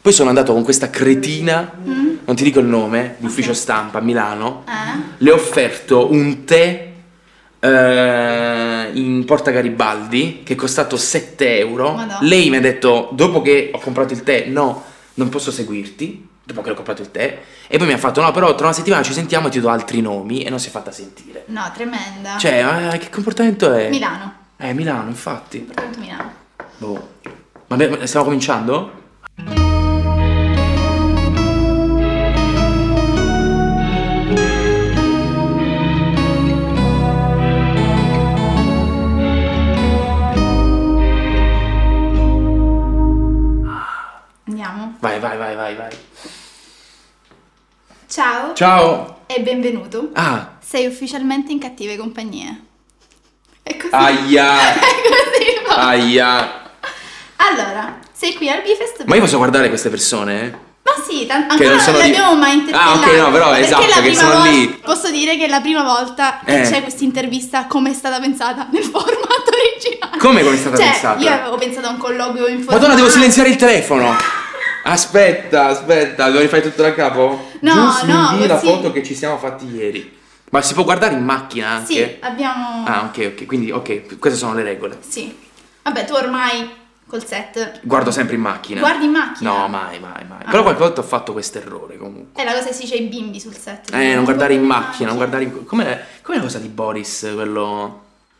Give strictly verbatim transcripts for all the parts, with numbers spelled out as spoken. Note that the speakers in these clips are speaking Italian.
Poi sono andato con questa cretina, Mm. non ti dico il nome, di ufficio Ok. stampa a Milano. Eh? Le ho offerto un tè eh, in Porta Garibaldi che è costato sette euro. Madonna. Lei mi ha detto, dopo che ho comprato il tè, no, non posso seguirti, dopo che ho comprato il tè. E poi mi ha fatto, no, però tra una settimana ci sentiamo e ti do altri nomi. E non si è fatta sentire. No, tremenda. Cioè, eh, che comportamento è? Milano. Eh, Milano, infatti. Portamento Milano. Boh. Ma beh, stiamo cominciando? Andiamo. Vai, vai, vai, vai, vai. Ciao. Ciao. E benvenuto. Ah. Sei ufficialmente in cattive compagnie. È così. Aia. È così. va. Aia. Allora, sei qui al Bifest. Ma io posso guardare queste persone? eh? Ma sì, tan- Che ancora non non sono le lì. abbiamo mai intervistati. Ah, ok, no, però, esatto, la che prima sono volta- lì. Posso dire che è la prima volta che Eh. c'è questa intervista come è stata pensata nel formato originale. Come come è stata cioè, pensata? io avevo pensato a un colloquio informale. Madonna, devo silenziare il telefono. Aspetta, aspetta, devo rifare tutto da capo? No, Giusto, no, mi invii la così. foto che ci siamo fatti ieri. Ma si può guardare in macchina anche? Sì, abbiamo... Ah, ok, ok, quindi ok, queste sono le regole. Sì. Vabbè, tu ormai col set... Guardo sempre in macchina. Guardi in macchina? No, mai, mai, mai. Ah. Però qualche volta ho fatto questo errore comunque. È la cosa che si dice ai bimbi sul set. Eh, non guardare in guardare macchina, non guardare in... Com'è, com'è la cosa di Boris, quello...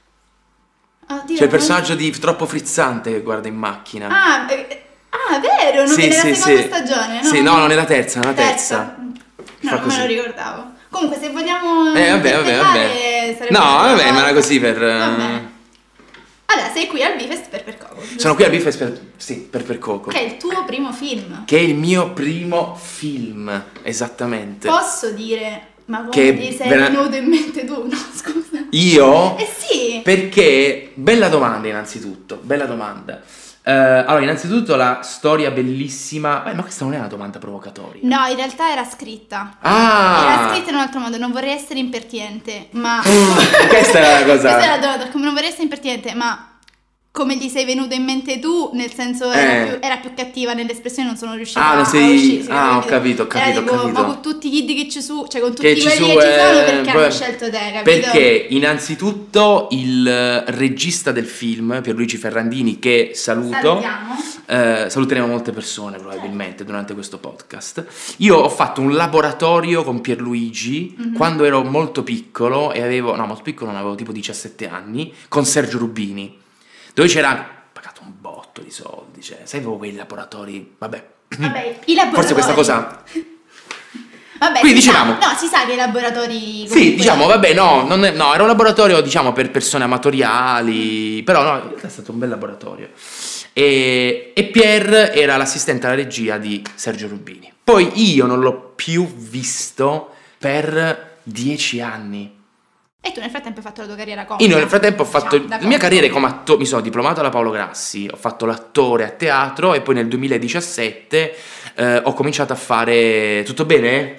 Oddio, Cioè il non- personaggio di Troppo Frizzante che guarda in macchina. Ah, eh, ah, vero, non Sì, nella sì, seconda sì. stagione, no? Sì, no, non nella terza, nella terza. Terza. Fa No, non me così. lo ricordavo. Comunque, se vogliamo Eh, vabbè, vabbè, interpellare, vabbè. sarebbe No, una vabbè, cosa. ma era così per... eh, Vabbè. Allora, sei qui al Bifest per Percoco. giusto? Sono qui al Bifest per... Sì, per Percoco. Che è il tuo primo film. Che è il mio primo film, esattamente. Posso dire, ma come Che ti sei vera- venuto in mente tu? No, scusa. Io? Eh sì. Perché, bella domanda innanzitutto, bella domanda. Eh, allora, innanzitutto la storia bellissima... Eh, ma questa non è una domanda provocatoria. No, in realtà era scritta. Ah! Era scritta in un altro modo, non vorrei essere impertinente, ma... Questa era la cosa... Questa è la domanda, come non vorrei essere impertinente, ma come gli sei venuto in mente tu, nel senso era, Eh. più, era più cattiva nell'espressione, non sono riuscita Ah, a non sei- uscire, sì, ah, ho capito? capito, ho capito, Era ho tipo, capito. ma con tutti gli iddi che ci su, cioè con tutti Che ci quelli su, che ci sono, eh, perché poi- hanno scelto te, capito? Perché innanzitutto il eh, regista del film, Pierluigi Ferrandini, che saluto, Salutiamo. eh, saluteremo molte persone probabilmente durante questo podcast. Io ho fatto un laboratorio con Pierluigi Mhm. quando ero molto piccolo e avevo, no, molto piccolo, non avevo tipo diciassette anni, con Sergio Rubini, dove c'era pagato un botto di soldi, cioè, sai proprio quei laboratori, vabbè. Vabbè, i laboratori. Forse questa cosa... Vabbè, Quindi si sa- dicevamo- no, si sa che i laboratori... Sì, comunque- diciamo, vabbè, no, non è- no, era un laboratorio, diciamo, per persone amatoriali, però no, in realtà è stato un bel laboratorio. E, e Pier era l'assistente alla regia di Sergio Rubini. Poi io non l'ho più visto per dieci anni. E tu nel frattempo hai fatto la tua carriera comica. Io nel frattempo ho fatto Diciamo, da la mia comico. carriera come attore, mi sono diplomato alla Paolo Grassi, ho fatto l'attore a teatro e poi nel duemiladiciassette eh, ho cominciato a fare... Tutto bene?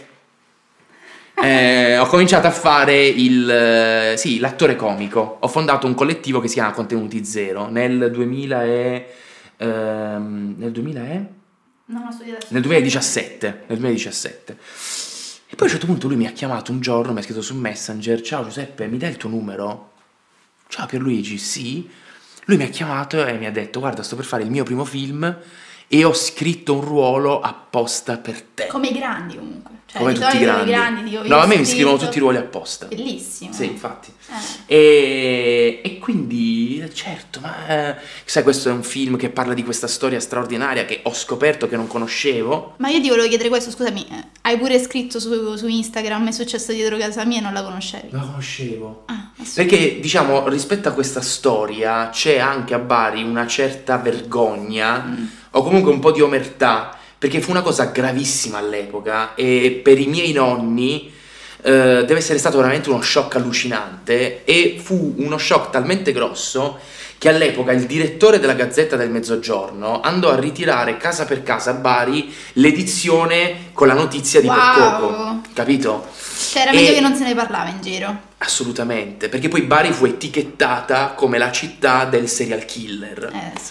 Eh, ho cominciato a fare il eh, sì, l'attore comico. Ho fondato un collettivo che si chiama Contenuti Zero nel duemila e ehm, nel duemila e Non ho studiato. nel duemiladiciassette, nel duemiladiciassette. E poi a un certo punto lui mi ha chiamato un giorno, mi ha scritto su Messenger: ciao Giuseppe, mi dai il tuo numero? Ciao Pierluigi, sì. Lui mi ha chiamato e mi ha detto: guarda, sto per fare il mio primo film e ho scritto un ruolo apposta per te. Come i grandi comunque. Cioè, Come di tutti i solito grandi. i grandi dico, No, a me mi scritto- scrivono tutti i ruoli apposta. Bellissimo. Sì, infatti. Eh. E, e quindi, certo, ma eh, sai, questo è un film che parla di questa storia straordinaria che ho scoperto che non conoscevo. Ma io ti volevo chiedere questo, scusami, eh, hai pure scritto su, su Instagram, è successo dietro casa mia e non la conoscevi? Non la conoscevo. Ah, assolutamente. Perché, diciamo, rispetto a questa storia c'è anche a Bari una certa vergogna Mm. o comunque un po' di omertà, perché fu una cosa gravissima all'epoca e per i miei nonni eh, deve essere stato veramente uno shock allucinante, e fu uno shock talmente grosso che all'epoca il direttore della Gazzetta del Mezzogiorno andò a ritirare casa per casa a Bari l'edizione con la notizia di Wow. Percoco, capito? Cioè era E- meglio che non se ne parlava in giro. Assolutamente, perché poi Bari fu etichettata come la città del serial killer. Eh sì.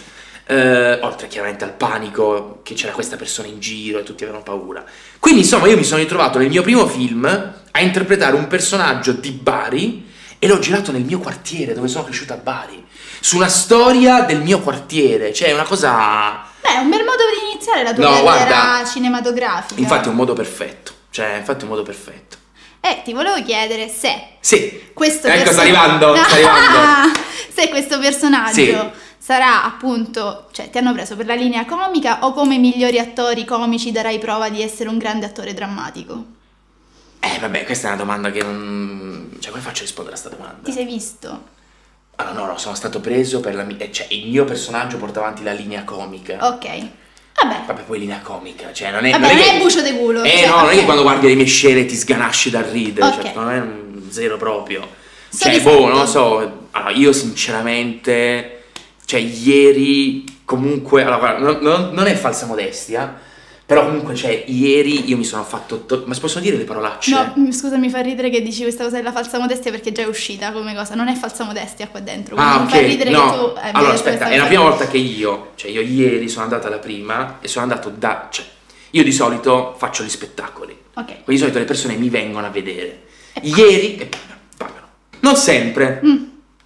eh, oltre chiaramente al panico che c'era questa persona in giro e tutti avevano paura. Quindi insomma io mi sono ritrovato nel mio primo film a interpretare un personaggio di Bari e l'ho girato nel mio quartiere dove sono cresciuto a Bari, su una storia del mio quartiere, cioè una cosa... Beh, è un bel modo di iniziare la tua No, carriera guarda, cinematografica. infatti è un modo perfetto, cioè infatti è un modo perfetto. Eh, ti volevo chiedere se Sì, questo ecco perso- sta arrivando, sta arrivando. se questo personaggio Sì. sarà appunto, cioè ti hanno preso per la linea comica o come migliori attori comici darai prova di essere un grande attore drammatico? Eh vabbè, questa è una domanda che non... Cioè come faccio a rispondere a questa domanda? Ti sei visto? Allora no, no, sono stato preso per la mia... Cioè il mio personaggio porta avanti la linea comica. Ok. Vabbè. Vabbè, poi linea comica, cioè non è... Vabbè, non che- è bucio de culo. Eh cioè, no, non è ok. che quando guardi le mie scene ti sganasci dal ridere, Ok. cioè non è un zero proprio. Sorrisetto. Cioè, boh, non lo so, allora io sinceramente, cioè ieri comunque, allora guarda, non, non- non è falsa modestia, però comunque, cioè, ieri io mi sono fatto, to- ma si possono dire le parolacce? No, m- scusa, mi fa ridere che dici questa cosa della falsa modestia perché è già uscita come cosa. Non è falsa modestia qua dentro. quindi Ah, mi ok, fa ridere no, che tu abbia allora detto aspetta, questa è la cosa. prima volta che io, cioè io ieri sono andata alla prima e sono andato da, cioè, io di solito faccio gli spettacoli, Ok. quindi di solito le persone mi vengono a vedere, ieri, e pagano, pagano, non sempre, Mm.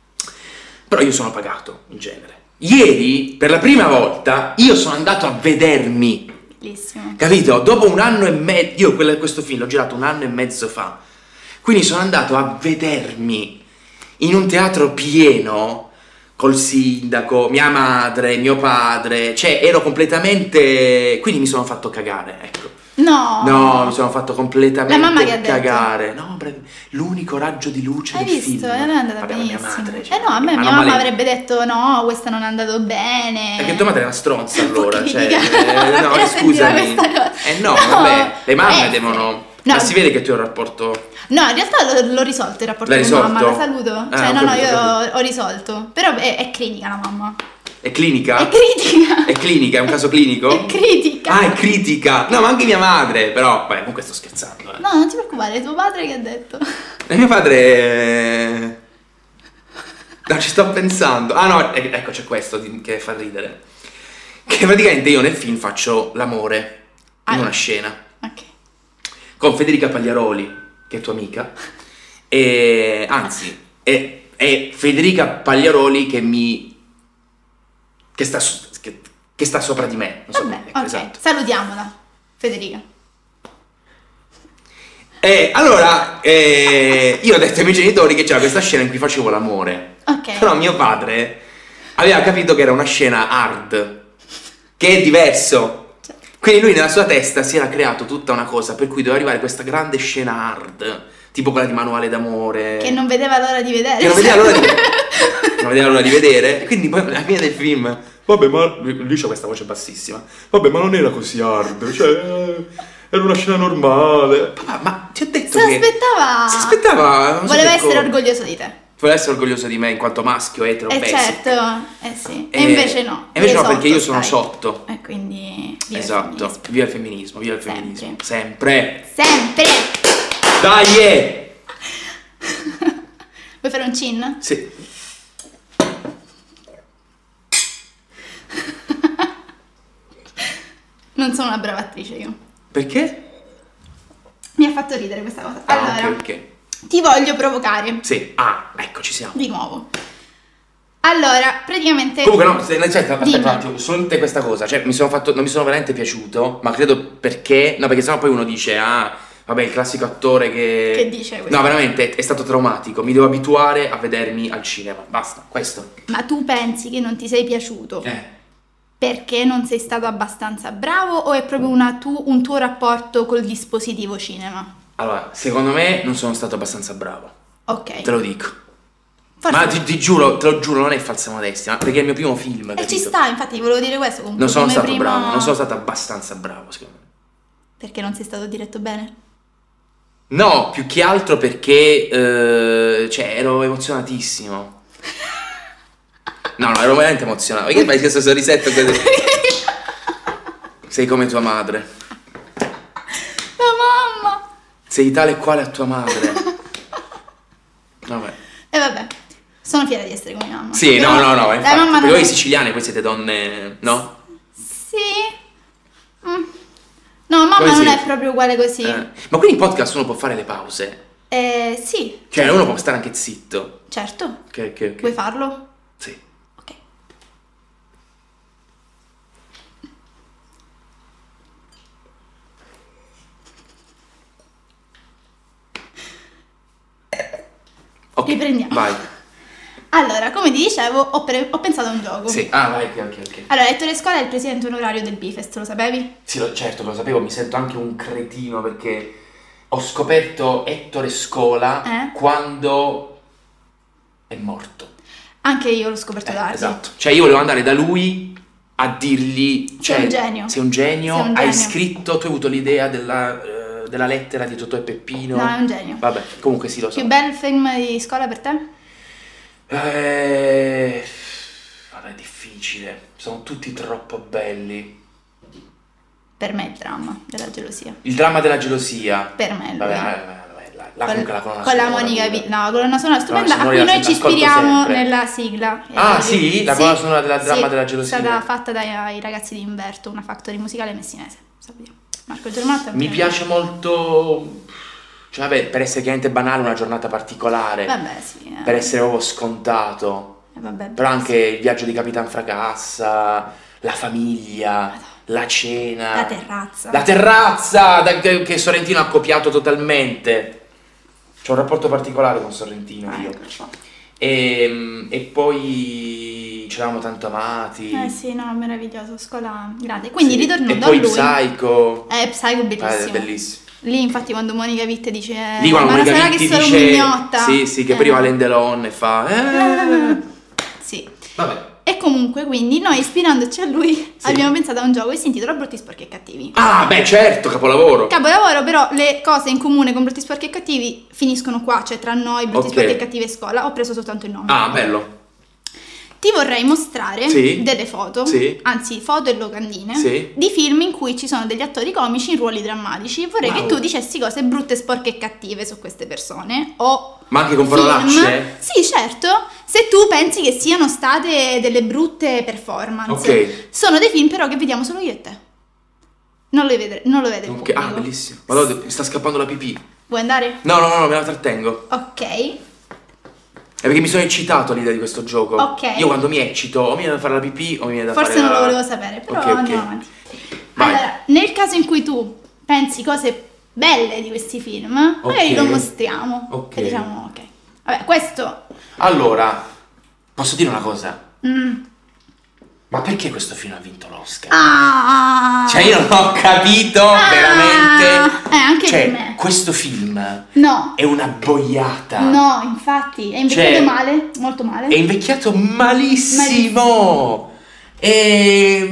però io sono pagato in genere. Ieri, per la prima volta, io sono andato a vedermi, Bellissimo. capito? Dopo un anno e mezzo, io quel- questo film l'ho girato un anno e mezzo fa, quindi sono andato a vedermi in un teatro pieno, col sindaco, mia madre, mio padre, cioè ero completamente... quindi mi sono fatto cagare, ecco. No. No, mi sono fatto completamente La mamma che ha detto? cagare. No, bre- l'unico raggio di luce Hai del visto? film. Eh, non è andata Vabbè, ma benissimo. mia madre, cioè, eh no, a me ma mia non mamma vale- avrebbe detto no, questo non è andato bene. Perché tua madre è una stronza allora, Che cioè, critica. eh, no, Perché scusami. sentiva questa cosa? Eh no, No, vabbè, le mamme eh, devono... no. Ma si vede che tu hai un rapporto... No, in realtà l'ho, l'ho risolto il rapporto L'hai con risolto? mamma, la saluto. Ah, Cioè, ho no, no, capito, io ho ho, ho risolto. Però è, è critica la mamma. È clinica? È critica. È clinica? È un caso clinico? È critica. Ah, è critica! No, ma anche mia madre, però... Beh, comunque sto scherzando, eh. No, non ti preoccupare, è tuo padre che ha detto. E mio padre... No, ci sto pensando. Ah no, e- ecco c'è questo di- che fa ridere. Che praticamente io nel film faccio l'amore in Ah. una scena Ok. con Federica Pagliaroli, che è tua amica. E anzi, è, è Federica Pagliaroli che mi... che sta, su- che, che sta sopra di me. Non so Vabbè, come- ecco, ok. esatto. Salutiamola, Federica. E allora eh, io ho detto ai miei genitori che c'era questa scena in cui facevo l'amore. Ok. Però mio padre aveva capito che era una scena hard, che è diverso. Quindi lui nella sua testa si era creato tutta una cosa per cui doveva arrivare questa grande scena hard, tipo quella di Manuale d'amore. Che non vedeva l'ora di vedere. Che non vedeva l'ora di, non vedeva l'ora di vedere. E quindi poi alla fine del film, vabbè, ma lui c'ha questa voce bassissima. Vabbè, ma non era così hard, cioè eh, era una scena normale. Ma, ma ti ho detto Si che aspettava. si aspettava, non so Voleva che essere cosa. orgoglioso di te. Voleva essere orgoglioso di me in quanto maschio etero Eh basic. certo, eh sì. E, E- invece no. e invece no, Sotto perché io sono stai. sotto. E quindi viva il Esatto, femminismo. via il femminismo, via il Sempre. femminismo. Sempre. Sempre. Dai! eh! Vuoi fare un cin? Sì. Non sono una brava attrice io. Perché? Mi ha fatto ridere questa cosa. Ah, Allora, ok, ok. ti voglio provocare Sì. Ah, ecco, ci siamo. di nuovo. Allora, praticamente... Comunque no, se- aspetta, aspetta Dimmi. un attimo, solamente questa cosa, cioè mi sono fatto, non mi sono veramente piaciuto, ma credo perché, no perché sennò poi uno dice, ah, vabbè il classico attore che... Che dice questo? No, veramente, è, è stato traumatico, mi devo abituare a vedermi al cinema, basta, questo. Ma tu pensi che non ti sei piaciuto Eh. perché non sei stato abbastanza bravo o è proprio una tu- un tuo rapporto col dispositivo cinema? Allora, secondo me non sono stato abbastanza bravo, Ok. te lo dico. Forse- Ma ti, ti giuro, te lo giuro, non è falsa modestia, ma perché è il mio primo film, E capito? ci sta, infatti ti volevo dire questo. comunque, Non sono come stato prima- bravo, non sono stato abbastanza bravo, secondo me. Perché non sei stato diretto bene? No, più che altro perché, eh, cioè, ero emozionatissimo. No, no, ero veramente emozionato. Perché fai questo sorrisetto così? Sei come tua madre. La mamma! Sei tale e quale a tua madre. Vabbè. E vabbè, sono fiera di essere come mia mamma. Sì, Però no, no, no, la infatti, mamma perché non voi è... siciliane poi siete donne, no? Sì. Mm. No, mamma Come non sì? è proprio uguale così. Eh. Ma quindi in podcast uno può fare le pause? Eh, sì. Cioè certo. uno può stare anche zitto? Certo. Ok, ok, ok. Vuoi farlo? Sì. Ok. Ok, Riprendiamo. vai. Allora, come ti dicevo, ho, pre- ho pensato a un gioco. Sì, ah, vai, ok, ok, ok. Allora, Ettore Scola è il presidente onorario del Bifest, lo sapevi? Sì, lo- certo, lo sapevo, mi sento anche un cretino perché ho scoperto Ettore Scola Eh? quando è morto. Anche io l'ho scoperto Eh, tardi. esatto. Cioè io volevo andare da lui a dirgli... Cioè, Sei un genio. Sei un genio, Sei un hai genio. scritto, tu hai avuto l'idea della, eh, della lettera di Totò e Peppino. No, è un genio. Vabbè, comunque sì, lo so. Più bel film di Scola per te? Eh... Vabbè, è difficile, sono tutti troppo belli. Per me è il dramma della gelosia. Il dramma della gelosia. Per me è lui. Vabbè, vabbè, vabbè, la, la, Con, comunque la colonna con la sonora Monica pure. Vi- no, colonna sonora stupenda a sonora cui la- noi ci l'ascolto ispiriamo sempre. nella sigla. Ah, Eh, sì? La colonna sonora della dramma sì, della gelosia. È stata fatta dai ragazzi di Inverto, una factory musicale messinese. Sappiamo. Marco Germano è un Mi genio. piace molto... Cioè, vabbè, per essere chiaramente banale, una giornata particolare. Vabbè, sì. eh. Per essere proprio scontato. Eh, vabbè, Però anche il viaggio di Capitan Fracassa, la famiglia, la cena. La terrazza. La terrazza da- che, che Sorrentino ha copiato totalmente. C'ho un rapporto particolare con Sorrentino Ah, io. ecco qua. E, e poi ci eravamo tanto amati. Eh sì, no, meraviglioso, scuola grande. Quindi Sì. ritornando E poi a lui. Psycho. Eh, Psycho Ah, bellissimo. è bellissimo. Lì infatti quando Monica Witt dice Lì quando ma non Monica sarà Vitti che sono dice mignotta. sì, sì, che Eh. prima Alain Delon e fa eh. Sì. Vabbè. E comunque quindi noi ispirandoci a lui abbiamo pensato a un gioco che si intitola Brutti, Sporchi e Cattivi. Ah, beh, certo, capolavoro. Capolavoro, però le cose in comune con Brutti, Sporchi e Cattivi finiscono qua, cioè tra noi, Brutti, Ok. Sporchi e Cattivi e Scuola. Ho preso soltanto il nome. Ah, bello. Ti vorrei mostrare Sì. delle foto, Sì. anzi foto e locandine, Sì. di film in cui ci sono degli attori comici in ruoli drammatici. Vorrei Wow. che tu dicessi cose brutte, sporche e cattive su queste persone. O Ma anche con film. parolacce? Sì, certo. Se tu pensi che siano state delle brutte performance. Ok. Sono dei film però che vediamo solo io e te. Non lo vede, non lo vede il Ok, pubblico. ah, bellissimo. Madonna, mi sta scappando la pipì. Vuoi andare? No, no, no, me la trattengo. Ok. È perché mi sono eccitato all'idea di questo gioco. Ok. Io quando mi eccito, o mi viene da fare la pipì o mi viene da Forse fare non la... lo volevo sapere, però Ok, ok. andiamo avanti. Vai. Allora, nel caso in cui tu pensi cose belle di questi film, magari Ok. lo mostriamo. Ok. E diciamo, ok. Vabbè, questo... Allora, posso dire una cosa? mm. Ma perché questo film ha vinto l'Oscar? Ah! Cioè, io non ho capito Ah! veramente. Eh, anche Cioè, per me. questo film No. è una boiata. No, infatti, è invecchiato Cioè, male, molto male. È invecchiato malissimo. E,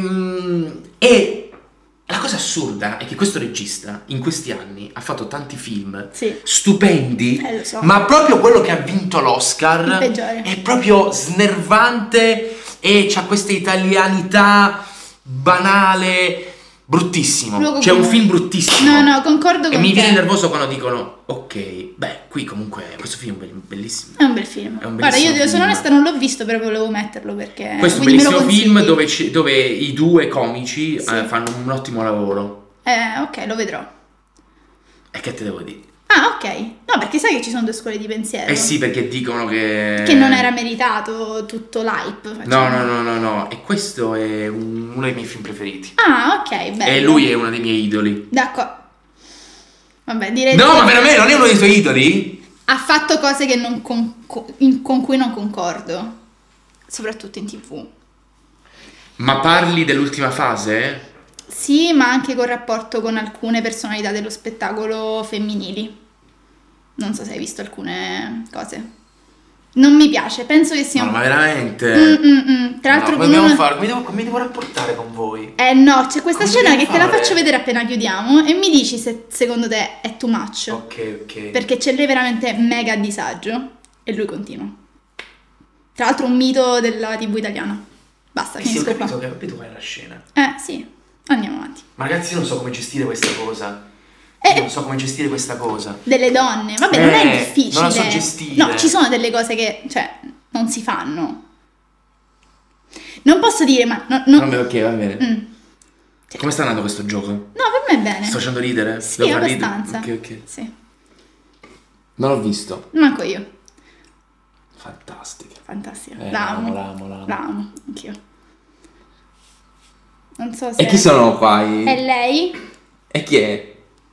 e la cosa assurda è che questo regista in questi anni ha fatto tanti film Sì. stupendi, Eh, lo so. ma proprio quello che ha vinto l'Oscar Il peggiore. è proprio snervante e c'ha questa italianità banale, bruttissimo. Luogo C'è un comune. film bruttissimo. No, no, concordo E con mi te. viene nervoso quando dicono ok, beh, qui comunque questo film è bellissimo. È un bel film. È un Guarda, io bellissimo sono film. onesta, non l'ho visto, però volevo metterlo perché... Questo è un quindi me lo bellissimo film consigli? dove, ci- dove i due comici Sì. eh, fanno un ottimo lavoro. Eh, ok, lo vedrò. E che te devo dire? Ah, ok. No, perché sai che ci sono due scuole di pensiero. Eh sì, perché dicono che... Che non era meritato tutto l'hype. No, facciamo. no, no, no, no. E questo è un- uno dei miei film preferiti. Ah, ok, bello. E lui è uno dei miei idoli. D'accordo. Vabbè, direi No, che ma veramente non è uno dei tuoi idoli? ha fatto cose che non con, co- in- con cui non concordo. Soprattutto in tv. Ma parli dell'ultima fase? Sì, ma anche col rapporto con alcune personalità dello spettacolo femminili. Non so se hai visto alcune cose. Non mi piace, penso che sia No, un... ma veramente? Mm, mm, mm. Tra No, l'altro come con dobbiamo una... fare? Come devo, come devo rapportare con voi? Eh no, c'è questa Come scena che dobbiamo te la fare? faccio vedere appena chiudiamo e mi dici se secondo te è too much. Ok, ok. Perché c'è lei veramente mega a disagio e lui continua. Tra l'altro un mito della tivù italiana. Basta, Eh sì, ho finisco capito, qua. ho capito qual è la scena. Eh sì, andiamo avanti. Ma ragazzi, io non so come gestire questa cosa. Eh, Io non so come gestire questa cosa. Delle donne, vabbè, non è Eh, difficile. non la so gestire. No, ci sono delle cose che, cioè, non si fanno. Non posso dire, ma... No, no. Vabbè, ok, va bene. Mm. Come sta andando questo gioco? No, per me è bene. Sto facendo ridere? Sì, Devo far abbastanza. ridere? Ok, ok. Sì. Non l'ho visto. Manco io. Fantastica. Fantastica. Eh, l'amo. l'amo, l'amo. L'amo, anch'io. Non so se... E chi sono qua? i- È lei? E chi è?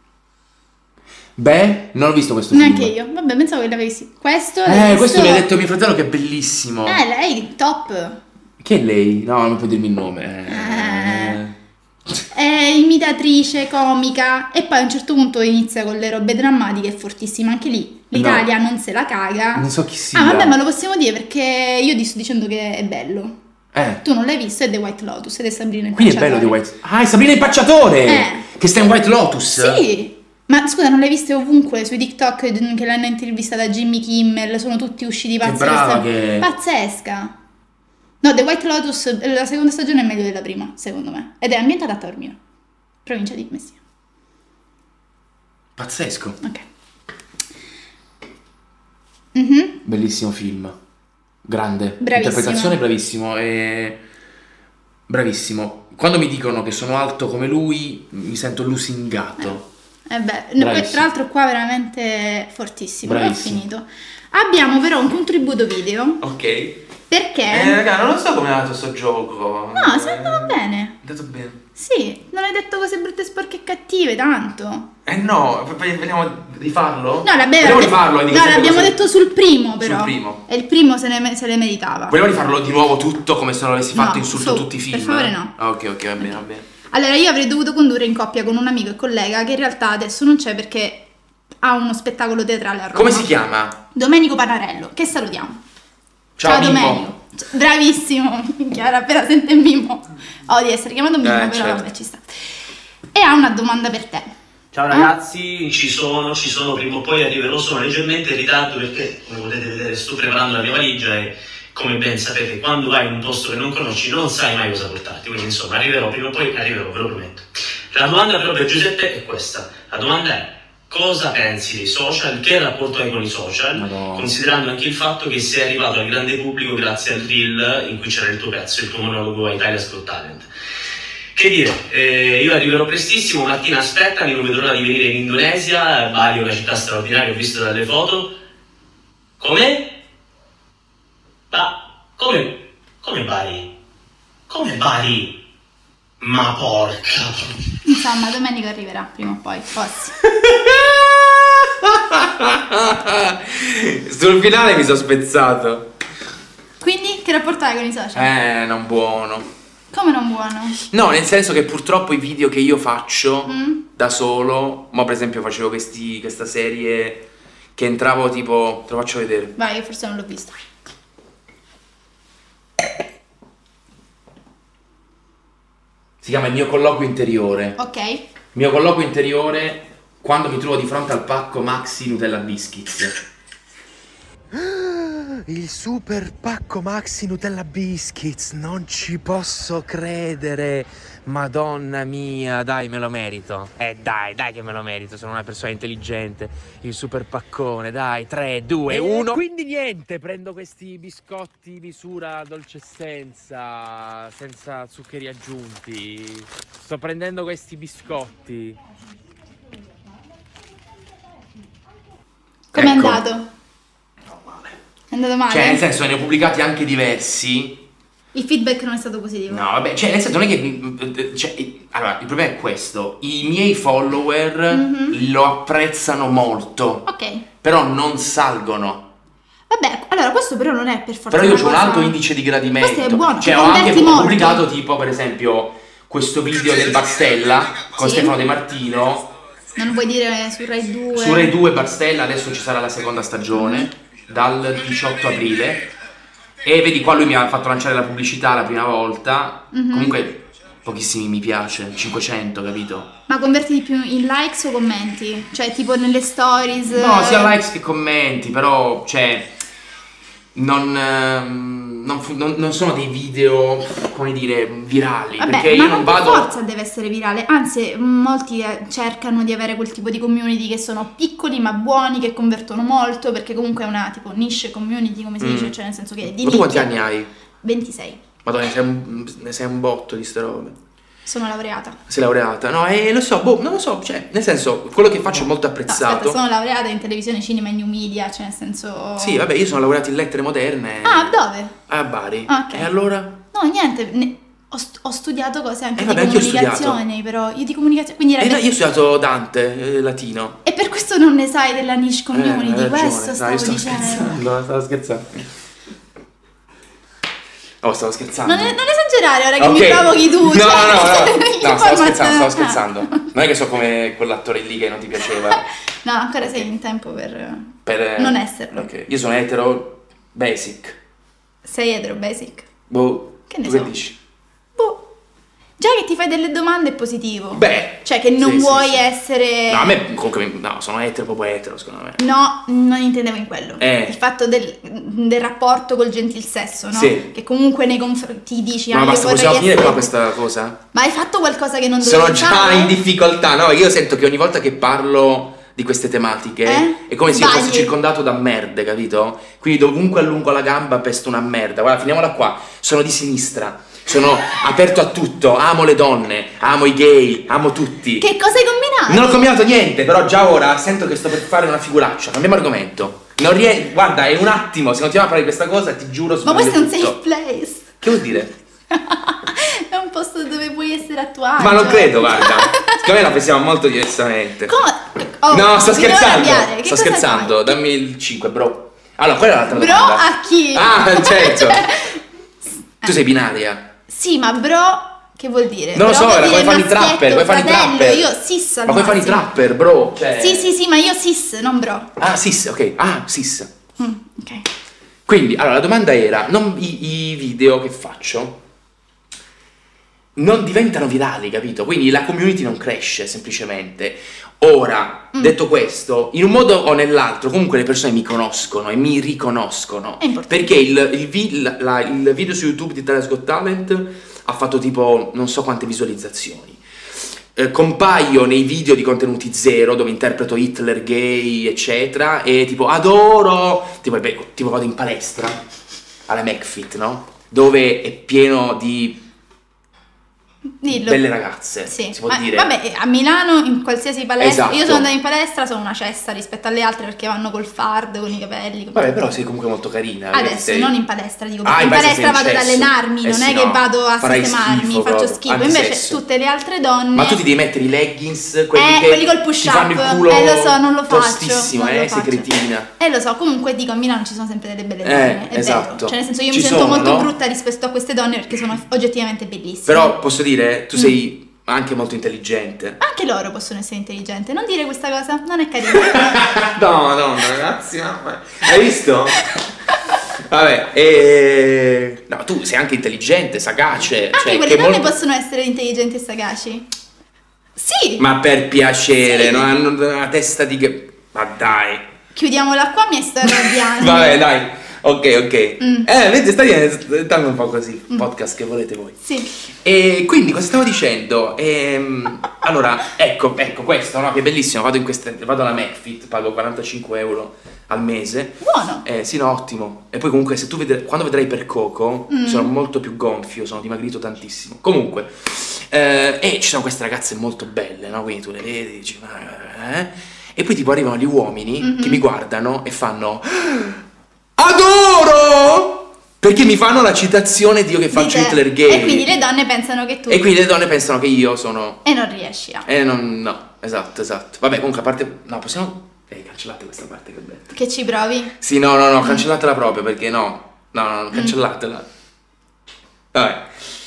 Beh, non ho visto questo film. Neanche io. Vabbè, pensavo che l'avessi... Questo... Eh, l'hai questo visto? mi ha detto mio fratello che è bellissimo. Eh, lei, top. Chi è lei? No, non puoi dirmi il nome. Eh. È imitatrice, comica e poi a un certo punto inizia con le robe drammatiche, è fortissima anche lì. L'Italia non se la caga. Non so chi sia. Ah, vabbè, ma lo possiamo dire perché io ti sto dicendo che è bello. Eh. Tu non l'hai visto, è The White Lotus ed è Sabrina il Quindi è bello di Impacciatore. White... Ah, è Sabrina Impacciatore! Eh. Che sta in White Lotus! Sì! Ma scusa, non l'hai viste ovunque sui TikTok che l'hanno intervistata Jimmy Kimmel? Sono tutti usciti pazzi. brava questa- che- Pazzesca! No, The White Lotus, la seconda stagione è meglio della prima, secondo me. Ed è ambientata a Taormina, provincia di Messina. Pazzesco. Ok. Mhm. Bellissimo film. Grande. Bravissimo. Interpretazione bravissimo. E... Bravissimo. Quando mi dicono che sono alto come lui, mi sento lusingato. Eh beh, no, poi, Bravissimo. tra l'altro qua veramente fortissimo, l'ho Bravissimo. finito. Abbiamo però un contributo video, Ok. perché... Eh, raga, non so come è andato sto gioco. No, si è andato bene. È andato bene. Sì, non hai detto cose brutte, sporche e cattive, tanto. Eh no, v- v- vogliamo rifarlo? No, l'abbiamo, Vogliamo rifarlo? e dico no, sempre l'abbiamo cose- detto sul primo però. Sul primo. E il primo se, ne, se le meritava. Vogliamo rifarlo di nuovo tutto come se non avessi fatto No, insulto su, tutti i film? per favore no. Ah, ok, ok, va bene, va bene. Allora, io avrei dovuto condurre in coppia con un amico e collega che in realtà adesso non c'è perché ha uno spettacolo teatrale a Roma. Come si chiama? Domenico Panarello, che salutiamo. Ciao, Mimmo. Domenico. C- Bravissimo, Chiara, appena sente Mimmo. Odio essere chiamato Mimmo, Eh, però certo. vabbè, ci sta. E ha una domanda per te. Ciao ragazzi, ci sono, ci sono, prima o poi arriverò, sono leggermente in ritardo perché, come potete vedere, sto preparando la mia valigia e, come ben sapete, quando vai in un posto che non conosci non sai mai cosa portarti, quindi insomma arriverò, prima o poi arriverò, ve lo prometto. La domanda però per Giuseppe è questa, la domanda è: cosa pensi dei social, che rapporto hai con i social, Madonna. considerando anche il fatto che sei arrivato al grande pubblico grazie al reel in cui c'era il tuo pezzo, il tuo monologo a Italia's Got Talent. Che dire, eh, io arriverò prestissimo, Martina aspettami, non vedo l'ora di venire in Indonesia, Bali è una città straordinaria, ho visto dalle foto. Come? Ma come? Come Bali? Come Bali? Ma porca... Insomma, Domenico arriverà prima o poi, forse. Sul finale mi sono spezzato. Quindi, che rapporto hai con i social? Eh, non buono. Come non buono? No, nel senso che purtroppo i video che io faccio Mm? da solo, ma per esempio facevo questi, questa serie che entravo tipo, te lo faccio vedere. Vai, io forse non l'ho visto. Si chiama Il mio colloquio interiore. Ok. Il mio colloquio interiore quando mi trovo di fronte al pacco Maxi Nutella Biscuits. Il super pacco Maxi Nutella Biscuits, non ci posso credere. Madonna mia, dai, me lo merito. Eh dai, dai che me lo merito, sono una persona intelligente. Il super paccone, dai, tre, due, uno. Quindi niente, prendo questi biscotti misura dolcessenza, senza zuccheri aggiunti. Sto prendendo questi biscotti. Com'è Ecco. andato? È andato male? Cioè, nel senso, ne ho pubblicati anche diversi. Il feedback non è stato positivo. No, vabbè, cioè, nel senso, non è che. Cioè, allora, il problema è questo: i miei follower Mhm. lo apprezzano molto, Ok. però non salgono. Vabbè, allora questo però non è per forza Però io una ho un cosa- alto indice di gradimento. Questo è buono, Cioè, ti ho anche converti molto. pubblicato, tipo, per esempio, questo video del Barstella con Sì. Stefano De Martino. Non vuoi dire su Rai due? Su Rai due Barstella, adesso ci sarà la seconda stagione, dal diciotto aprile. E vedi qua lui mi ha fatto lanciare la pubblicità la prima volta. Mhm. Comunque pochissimi mi piace, cinquecento, capito? Ma converti di più in likes o commenti? Cioè tipo nelle stories? No, sia likes che commenti, però, cioè, non, ehm, non, fu- non- non sono dei video, come dire, virali. Vabbè, perché ma io non non per vado. forza deve essere virale, anzi molti eh, cercano di avere quel tipo di community che sono piccoli ma buoni, che convertono molto, perché comunque è una tipo niche community, come si Mm. dice, cioè nel senso che è di Ma tu quanti nicchia. anni hai? ventisei. Madonna, ne sei un, ne sei un botto di ste robe. Sono laureata. Sei laureata? No, e lo so, boh, non lo so, cioè, nel senso, quello che faccio è molto No, apprezzato. aspetta, sono laureata in televisione, cinema e new media, cioè nel senso... Sì, vabbè, io sono laureato in lettere moderne. Ah, dove? A Bari. Ah, ok. E allora? No, niente, ne- ho, st- ho studiato cose anche Eh, di vabbè, anche io ho comunicazione, però io di comunicazione, quindi era Eh, no, per- io ho studiato Dante, eh, latino. E per questo non ne sai della niche community, Eh, hai ragione. questo No, stavo io stavo dicendo. scherzando, stavo scherzando. Oh, stavo scherzando. Non, non esagerare ora che Ok. mi provochi tu. No, cioè, no, no, no, che no, stavo format- scherzando, stavo ah. scherzando. Non è che so come quell'attore lì che non ti piaceva. No, ancora sei in tempo per... Per, Non esserlo. Ok, io sono etero basic. Sei etero basic. Boh, Che ne tu so. che dici? Boh. Già che ti fai delle domande è positivo. Beh, Cioè che non sì, sì, vuoi sì. essere... No, a me comunque, no, sono etero, proprio etero, secondo me. No, non intendevo in quello. Eh. Il fatto del, del rapporto col gentil sesso, no? Sì. Che comunque nei confronti ti dici... Ma ah, io basta, vorrei possiamo finire essere- qua questa cosa? Ma hai fatto qualcosa che non dovevi Sono già fare? in difficoltà, no? Io sento che ogni volta che parlo di queste tematiche Eh? è come se io fossi Sbagli. circondato da merde, capito? Quindi dovunque allungo la gamba pesto una merda. Guarda, finiamola qua. Sono di sinistra. Sono aperto a tutto, amo le donne, amo i gay, amo tutti. Che cosa hai combinato? Non ho combinato niente, però già ora sento che sto per fare una figuraccia. Cambiamo argomento. Non rie- Guarda, è un attimo, se continuiamo a parlare di questa cosa, ti giuro Ma questo è un tutto. safe place. Che vuol dire? È un posto dove puoi essere attuato. Ma non credo, guarda. Secondo me la pensiamo molto diversamente. Come? Oh, No, sto mi devo scherzando. arrabbiare. Che Sto cosa scherzando. fai? Dammi il cinque, bro. Allora, quella è l'altra Bro domanda. a chi? Ah, certo. Cioè, Tu sei binaria. sì, ma bro che vuol dire? Non lo Bro so, vuol era dire come fanno i maschietto, trapper, come fanno i fratello, trapper. Io cis al Ma come fanno i massimo. trapper, bro? Cioè... Sì, sì, sì, ma io cis, non bro. Ah, sis, ok. Ah, sis. Mm, ok. Quindi, allora, la domanda era, non i, i video che faccio non diventano virali, capito? Quindi la community non cresce, semplicemente. Ora, Mm. detto questo, in un modo o nell'altro, comunque le persone mi conoscono e mi riconoscono. È importante. Perché il, il, vi- la- la- il video su YouTube di Italia's Got Talent ha fatto tipo non so quante visualizzazioni. Eh, compaio nei video di Contenuti Zero dove interpreto Hitler gay eccetera e tipo adoro tipo, beh, tipo vado in palestra alla McFit, no? Dove è pieno di Dillo. belle ragazze, Sì. si può Ma- dire. Vabbè, a Milano in qualsiasi palestra, Esatto. io sono andata in palestra, sono una cesta rispetto alle altre perché vanno col fard, con i capelli. con Vabbè, tutto. però sei comunque molto carina. Adesso, sei- non in palestra, dico, Ah, perché in palestra palestra vado sei ad in cesso. allenarmi, Eh non sì, è che no. vado a Farai sistemarmi, schifo faccio proprio, schifo. anche Invece sesso. tutte le altre donne... Ma tu ti devi mettere i leggings, quelli Eh, che quelli col push ti fanno il up. culo Eh, lo so, non lo faccio, tostissimo, non lo eh, sei faccio. cretina. Eh lo so, comunque dico a Milano ci sono sempre delle belle Eh, donne, è esatto. vero. Cioè nel senso io Ci mi sento sono, molto no? brutta rispetto a queste donne perché sono oggettivamente bellissime. Però posso dire, tu Mm. sei anche molto intelligente. Anche loro possono essere intelligenti, non dire questa cosa, non è carino. No, no, ragazzi, mamma. Hai visto? Vabbè, e... no, tu sei anche intelligente, sagace. Anche cioè, quelle che donne molto- possono essere intelligenti e sagaci. Sì, Ma per piacere, Sì. non hanno una testa di che... Ma dai. chiudiamola qua, mi sto arrabbiando. Vabbè, dai. Ok, ok. Mm. Eh, vedi, sta diventando un po' così. Podcast che volete voi. Sì. E quindi cosa stavo dicendo? Ehm, allora, ecco, ecco questo, no? Che bellissimo. Vado in queste, vado alla McFit, pago quarantacinque euro al mese. Buono. Eh, sì, no, ottimo. E poi comunque se tu vedrai, quando vedrai per Coco, Mm. sono molto più gonfio, sono dimagrito tantissimo. Comunque, eh, e ci sono queste ragazze molto belle, no? Quindi tu le vedi, dici, "Ma, eh?" E poi tipo arrivano gli uomini Mhm. che mi guardano e fanno adoro! Perché mi fanno la citazione di io che faccio Di te. Hitler gay. E quindi le donne pensano che tu... E quindi le donne pensano che io sono... E non riesci a... Eh, non... no, esatto, esatto. Vabbè, comunque a parte... No, possiamo... Eh, cancellate questa parte che ho detto. Che ci provi? Sì, no, no, no, cancellatela proprio perché no. No, no, no, cancellatela. Vabbè.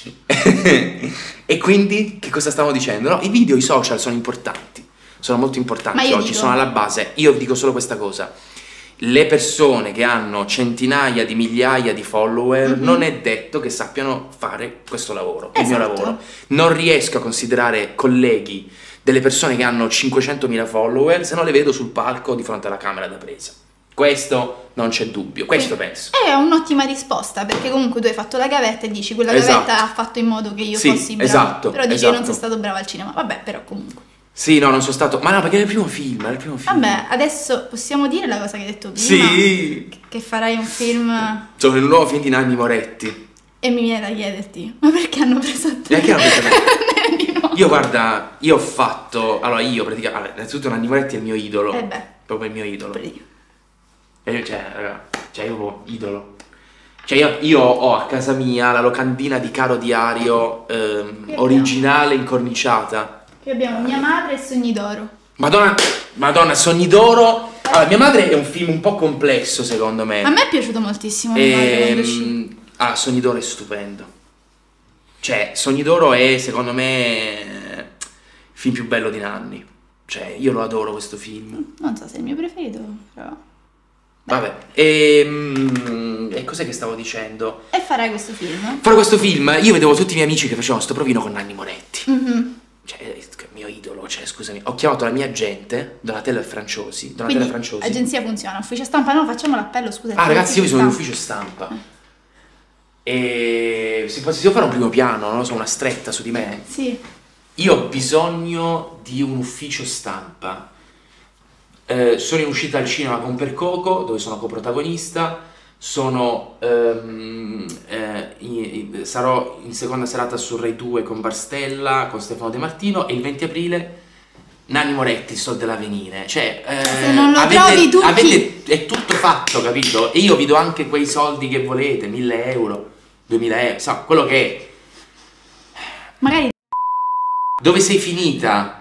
E quindi, che cosa stavo dicendo? No, i video, i social sono importanti. Sono molto Ma importanti io oggi, dico- sono alla base. Io dico solo questa cosa. Le persone che hanno centinaia di migliaia di follower Mhm. non è detto che sappiano fare questo lavoro, il mio Esatto. lavoro. Non riesco a considerare colleghi delle persone che hanno cinquecentomila follower se non le vedo sul palco di fronte alla camera da presa. Questo non c'è dubbio, questo Sì. penso. È un'ottima risposta perché comunque tu hai fatto la gavetta e dici quella Esatto. gavetta ha fatto in modo che io Sì, fossi brava. esatto, Però dici esatto. che non sei stato bravo al cinema. Vabbè, però comunque. Sì, no, non sono stato... Ma no, perché era il primo film, era il primo film. Vabbè, adesso possiamo dire la cosa che hai detto prima? Sì! Che farai un film... Sono il nuovo film di Nanni Moretti. E mi viene da chiederti, ma perché hanno preso a te? Perché hanno preso a me? Di nuovo. Io guarda, io ho fatto, allora io praticamente, allora, innanzitutto Nanni Moretti è il mio idolo, Eh beh. proprio il mio idolo. Pure io. E io, cioè, raga, cioè io proprio idolo. Cioè io, io ho a casa mia la locandina di Caro Diario ehm, abbiamo- originale incorniciata. Qui abbiamo Mia madre e Sogni d'oro. Madonna, Madonna, Sogni d'oro. Allora, Mia madre è un film un po' complesso secondo me. A me è piaciuto moltissimo Mia madre quando uscì. Ehm, ah, Sogni d'oro è stupendo. Cioè, Sogni d'oro è secondo me il film più bello di Nanni. Cioè, io lo adoro questo film. Non so se è il mio preferito, però... Vabbè, e, e cos'è che stavo dicendo? E farai questo film? Fare questo film, io vedevo tutti i miei amici che facevano sto provino con Nanni Moretti. Mhm. Cioè, il mio idolo, cioè, scusami. Ho chiamato la mia agente, Donatella Franciosi. Donatella Quindi Franciosi. agenzia funziona, ufficio stampa no, facciamo l'appello, scusa. Ah, ragazzi, io mi sono in ufficio ufficio stampa. E si può, si può fare un primo piano, non lo so, una stretta su di me. Sì. Io ho bisogno di un ufficio stampa. Eh, sono in uscita al cinema con Per Coco, dove sono coprotagonista. Sono ehm, eh, in- in- sarò in seconda serata su Rai due con Barstella, con Stefano De Martino, e il venti aprile Nanni Moretti, Sol dell'Avvenire. Cioè, eh, Se non lo avete, trovi tu, avete- è tutto fatto, capito? E io vi do anche quei soldi che volete, mille euro, duemila euro, so, quello che è. Magari Dove sei finita?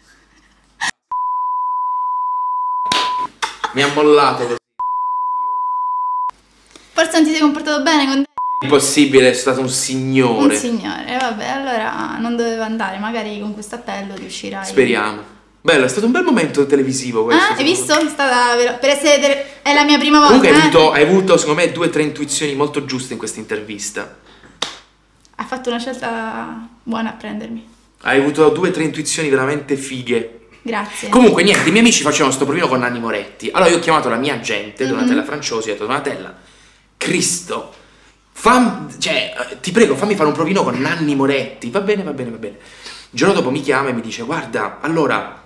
Mi ha mollato così. forse non ti sei comportato bene con Impossibile, è stato un signore. un signore. Vabbè, allora non doveva andare, magari con questo appello riuscirai. Speriamo. Bello, è stato un bel momento televisivo questo. Ah, hai secondo visto? È stata vero- per essere tele- è la mia prima me. volta. Comunque hai eh? avuto, hai avuto, secondo me, due o tre intuizioni molto giuste in questa intervista. Ha fatto una scelta buona a prendermi. Hai avuto due o tre intuizioni veramente fighe. Grazie. Comunque, niente, i miei amici facevano sto provino con Nanni Moretti. Allora io ho chiamato la mia agente, Mhm. Donatella Franciosi, e ho detto: Donatella, Cristo, fam- cioè, eh, ti prego, fammi fare un provino con Nanni Moretti. Va bene, va bene, va bene. Il giorno dopo mi chiama e mi dice: guarda, allora,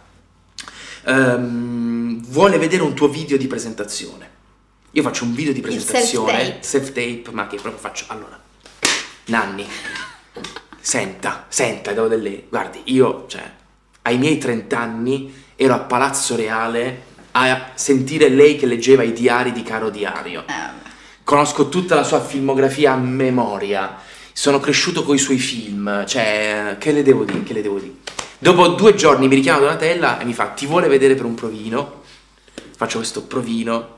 ehm, vuole vedere un tuo video di presentazione. Io faccio un video di presentazione, self-tape. self-tape, ma che proprio faccio. Allora, Nanni, senta, senta, devo delle... Guardi, io, cioè, ai miei trenta anni ero a Palazzo Reale a sentire lei che leggeva i diari di Caro Diario. Eh, vabbè. Conosco tutta la sua filmografia a memoria. Sono cresciuto coi suoi film. Cioè, che le devo dire? Che le devo dire? Dopo due giorni mi richiama Donatella e mi fa: ti vuole vedere per un provino? Faccio questo provino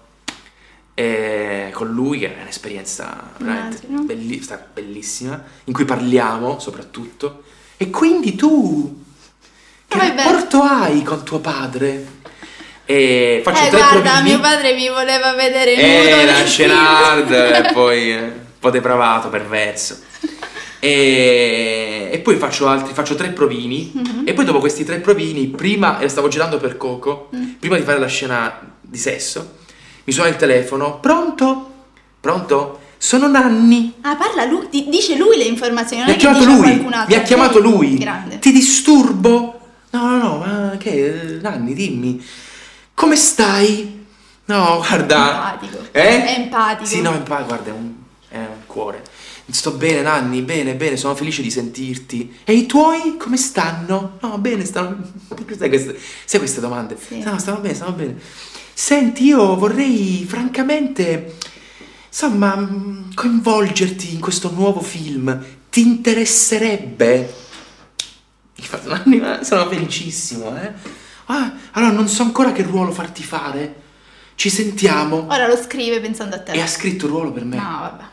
eh, con lui, che è un'esperienza veramente Immagino. belli- sta- bellissima, in cui parliamo soprattutto. E quindi tu, che Vai bene. rapporto hai con tuo padre? E faccio Eh, tre guarda, provini. mio padre mi voleva vedere nudo Eh, nel la film. Scenard, e poi eh, un po' depravato, perverso. E, e poi faccio altri, faccio tre provini. Mhm. E poi dopo questi tre provini, prima, e stavo girando per Coco, Mm. prima di fare la scena di sesso, mi suona il telefono. Pronto? Pronto? Sono Nanni. Ah, parla lui, di- dice lui le informazioni, non Mi ha è che chiamato dice a lui. qualcun altro. Mi ha ok? chiamato lui. Grande. Ti disturbo? No, no, no, ma che? Nanni, dimmi. Come stai? No, guarda. Empatico. Eh? È empatico. Sì, no, empatico, guarda, è un, è un cuore. Sto bene, Nanni, bene, bene, sono felice di sentirti. E i tuoi come stanno? No, bene, stanno... Sai queste, sai queste domande? Sì. No, stanno bene, stanno bene. Senti, io vorrei, francamente, insomma, mh, coinvolgerti in questo nuovo film. Ti interesserebbe? Mi fa, Nanni, ma sono felicissimo, eh. Ah, allora non so ancora che ruolo farti fare. Ci sentiamo. Ora lo scrive pensando a te. E ha scritto il ruolo per me. No, vabbè.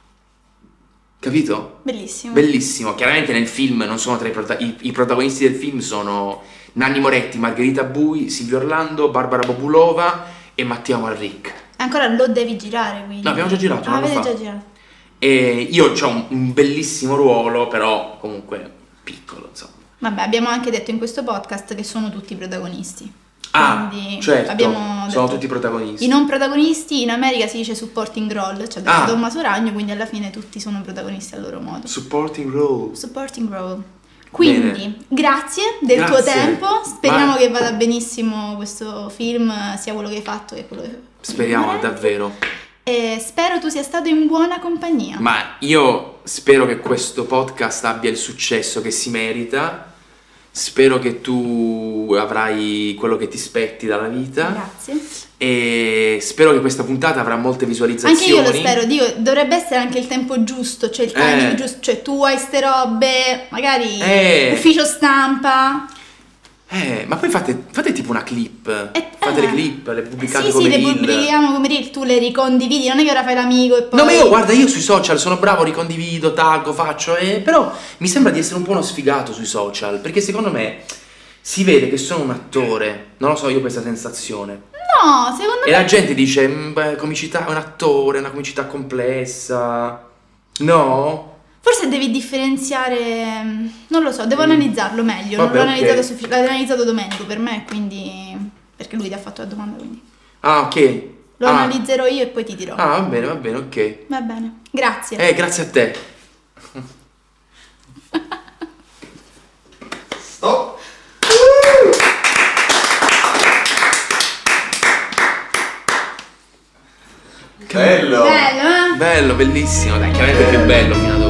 Capito? Bellissimo. Bellissimo. Chiaramente nel film non sono tra i, prota- i, i protagonisti del film sono Nanni Moretti, Margherita Bui, Silvio Orlando, Barbara Bobulova e Matteo Malric. Ancora lo devi girare, quindi. No, abbiamo già girato, Ah, un anno avete fa. già girato. E io ho un, un bellissimo ruolo, però comunque piccolo, insomma. Vabbè, abbiamo anche detto in questo podcast che sono tutti protagonisti. Ah, Quindi certo, abbiamo sono detto- tutti protagonisti. I non protagonisti in America si dice supporting role, cioè Ah. Don Masuragno, quindi alla fine tutti sono protagonisti al loro modo. Supporting role. Supporting role. Quindi, Bene. grazie del tuo Grazie. tempo. Speriamo Ma- che vada benissimo questo film, sia quello che hai fatto che quello che Speriamo, farete. davvero. e spero tu sia stato in buona compagnia. Ma io spero che questo podcast abbia il successo che si merita. Spero che tu avrai quello che ti spetti dalla vita. Grazie. E spero che questa puntata avrà molte visualizzazioni. Anche io lo spero, Dio, dovrebbe essere anche il tempo giusto, cioè il timing Eh. giusto, cioè tu hai ste robe, magari Eh. ufficio stampa. Eh, ma poi fate, fate tipo una clip. Eh, Fate eh. le clip, le pubblicate Sì, come sì, le reel. pubblichiamo come reel, tu le ricondividi, non è che ora fai l'amico e poi... No, ma io guarda, io sui social sono bravo, ricondivido, taggo, faccio, eh, però mi sembra di essere un po' uno sfigato sui social, perché secondo me si vede che sono un attore, non lo so, io ho questa sensazione. No, secondo E me... la gente dice, "Mm, beh, comicità, è un attore, una comicità complessa. No? Forse devi differenziare, non lo so, devo analizzarlo meglio, Vabbè, non l'ho ok. analizzato, suffi- l'ha analizzato Domenico per me, quindi... perché lui ti ha fatto la domanda, quindi... Ah, ok. Lo ah. analizzerò io e poi ti dirò. Ah, va bene, va bene, ok. Va bene, grazie. Eh, grazie a te. Stop. Bello. Bello, eh? Bello, bellissimo, dai, chiaramente più bello fino ad